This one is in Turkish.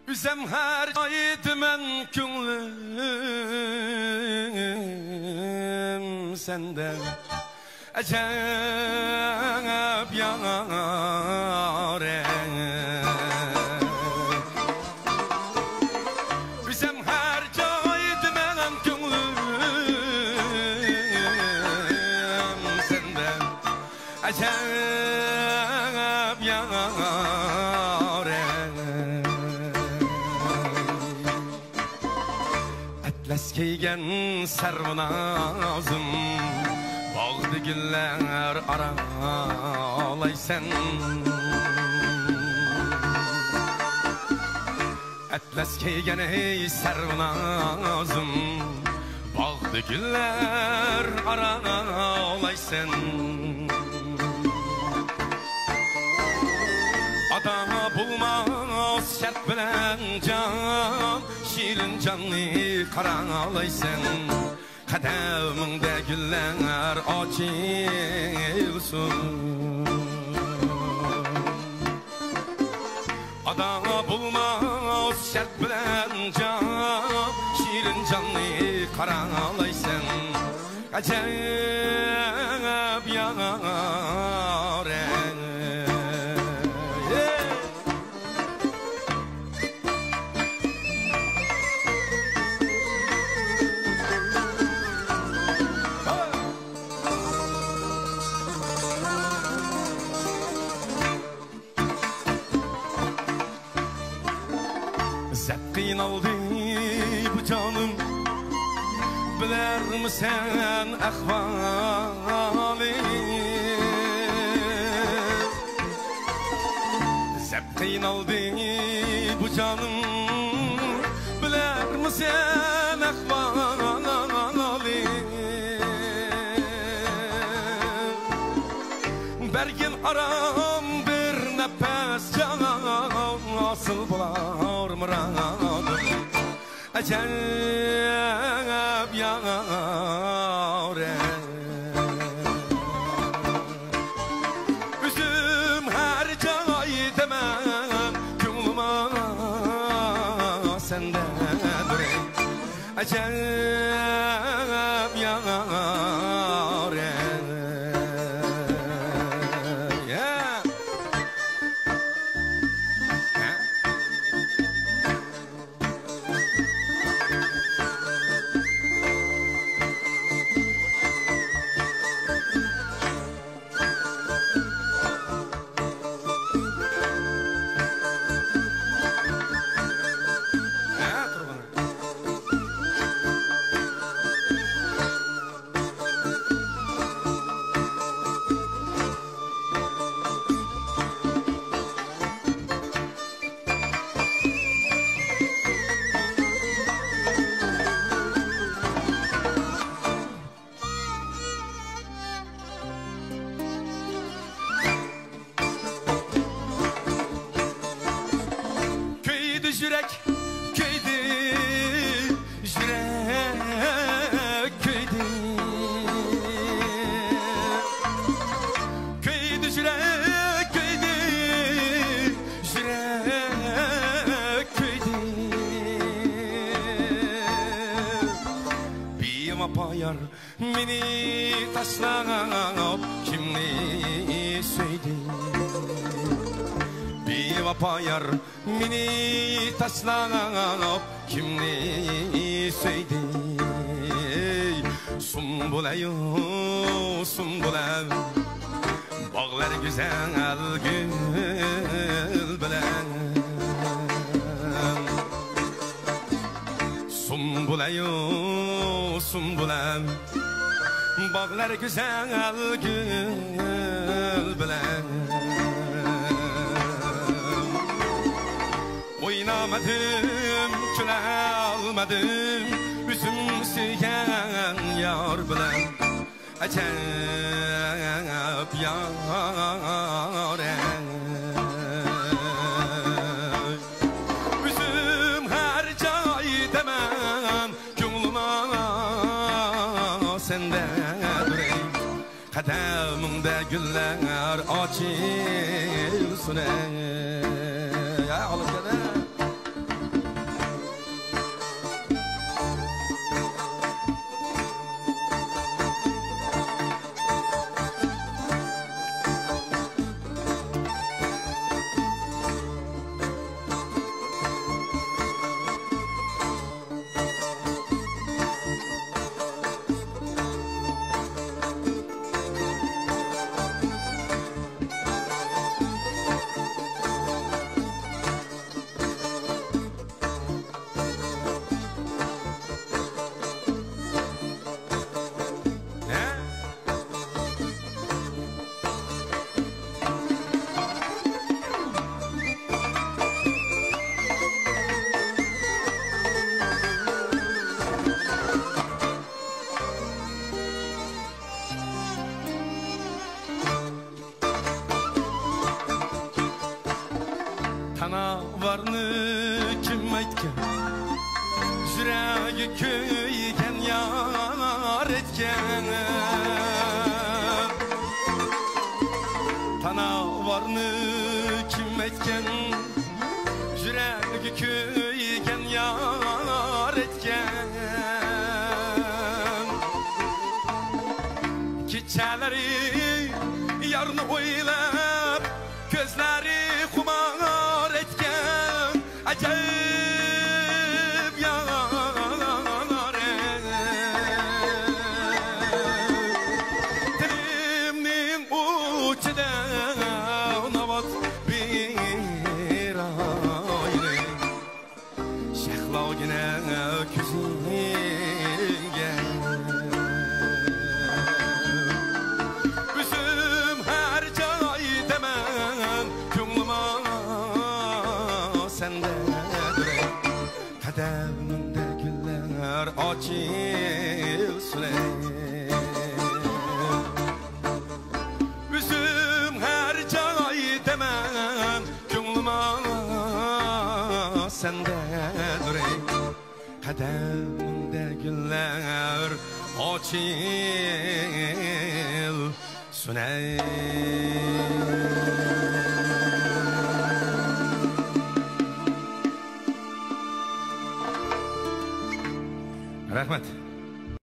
Üzem her aydımen künglim sende acayip yâre. Üzem her aydımen künglim sende acayip yâre. Atlas kiygen sarvınazım bağdı güller aralaysan. Atlas kiygen sarvınazım bağdı güller aralaysan. Adama bulmaz şart bilen can, şirin canlı karalaysan. Kademinde güller açılsın. Adama bulmaz şart bilen can, şirin canlı karalaysan. Acayip yâre. Zekkin aldı bu canım, biler misin ahvali? Zekkin aldı bu canım, biler misin ahvali? Bergin aram bir nefes can, asıl bular muradım acayip yâre. Üzüm her caydemem gönlüma sendedir acayip yâre. Yürek köydü, yürek köydü. Köydü yürek köydü, yürek köydü. Bir vapayar beni taşlanıp kimni söyledi. Bir vapayar beni taşlanıp kimni söyledi. Sumbulayı sumbulay, bağlar güzel gül bilen. Sumbulayı sumbulay, bağlar güzel gül bilen. Oynamadım, küle almadım, üzüm süyen yar bilen acayip yâre. Üzüm her caydemem gönlüma sendedir kademinde güller açılsın. Ya alıp gene varını kim aytgan yuragi kuygan yar etgan tana varını kim aytgan yuragi kuygan yar etgan kechalari yarını o'ylab gözleri kumar etken acayip yanar dilimnin uçida navat bir ayrı şahlagina ko'zingga üzüm her joydaman ko'nglima sende duray qadamingda gullar ochilsin üzüm her joydaman ko'nglima sende duray qadamingda gullar ochilsin rahmat.